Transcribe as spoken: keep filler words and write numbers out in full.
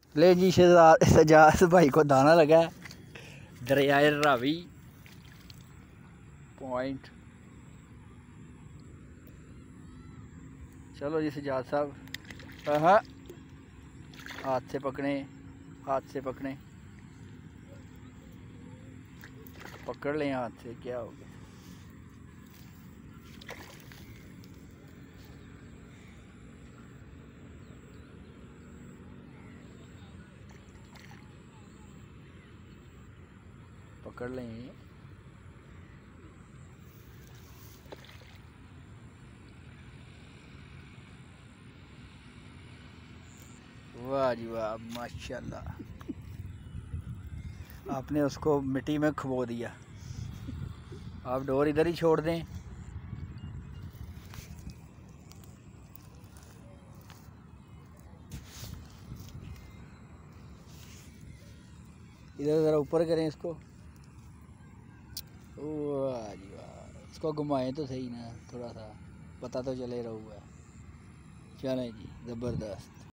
ले जी शहजाद सजाद भाई को दाना लगा है। दरियाए रावी पॉइंट। चलो जी सजाद साहब, हाँ हाथ से पकड़े, हाथ से पकड़े, पकड़ लें हाथ से, क्या हो गया। पकड़ लें। वाह जी वाह, माशाल्लाह। आपने उसको मिट्टी में खबो दिया। आप डोर इधर ही छोड़ दें। इधर ज़रा ऊपर करें इसको। वाह जी वाह, इसको घुमाएं तो सही ना, थोड़ा सा पता तो चले रहुआ। चलें जी, ज़बरदस्त।